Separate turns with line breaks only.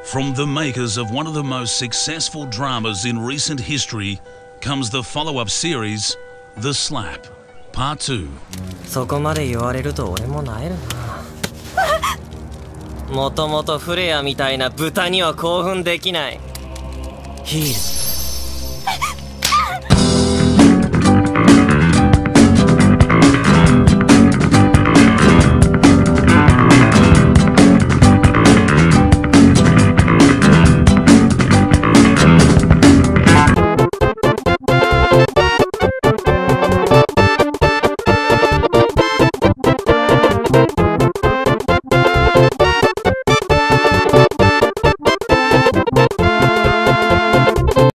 From the makers of one of the most successful dramas in recent history comes the follow-up series, The Slap, Part 2.
そこまで言われると俺もなえるな。もともとフレアみたいな豚には興奮できない。ヒール